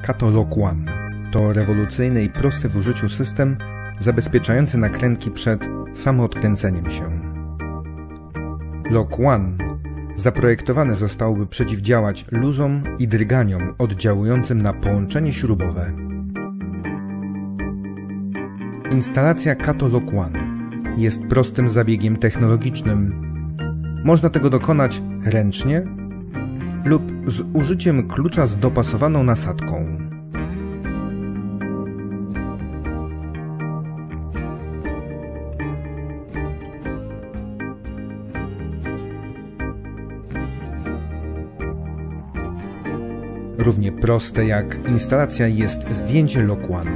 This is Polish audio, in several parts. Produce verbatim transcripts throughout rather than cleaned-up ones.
Kato Lock One to rewolucyjny i prosty w użyciu system zabezpieczający nakrętki przed samoodkręceniem się. Lock One zaprojektowany został, by przeciwdziałać luzom i drganiom oddziałującym na połączenie śrubowe. Instalacja Kato Lock One jest prostym zabiegiem technologicznym. Można tego dokonać ręcznie lub z użyciem klucza z dopasowaną nasadką. Równie proste jak instalacja jest zdjęcie Lock One.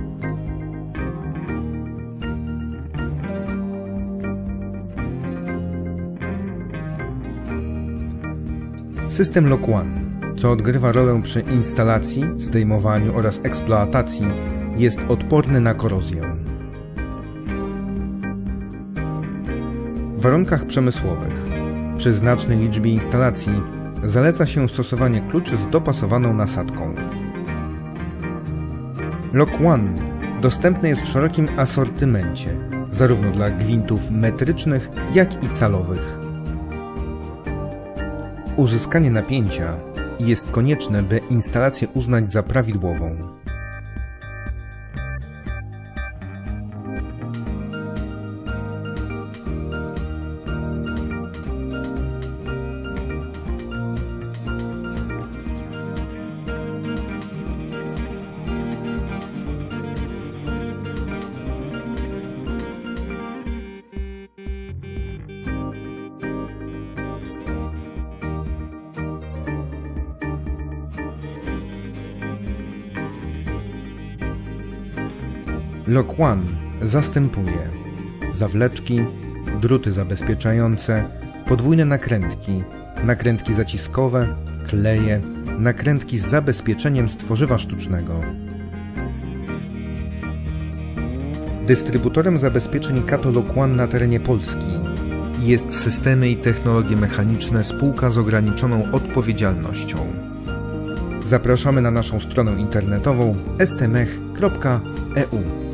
System Lock One, co odgrywa rolę przy instalacji, zdejmowaniu oraz eksploatacji, jest odporny na korozję. W warunkach przemysłowych, przy znacznej liczbie instalacji, zaleca się stosowanie kluczy z dopasowaną nasadką. Lock One dostępny jest w szerokim asortymencie, zarówno dla gwintów metrycznych, jak i calowych. Uzyskanie napięcia jest konieczne, by instalację uznać za prawidłową. Lock One zastępuje zawleczki, druty zabezpieczające, podwójne nakrętki, nakrętki zaciskowe, kleje, nakrętki z zabezpieczeniem z tworzywa sztucznego. Dystrybutorem zabezpieczeń Kato Lock One na terenie Polski jest Systemy i Technologie Mechaniczne spółka z ograniczoną odpowiedzialnością. Zapraszamy na naszą stronę internetową s t mech kropka e u.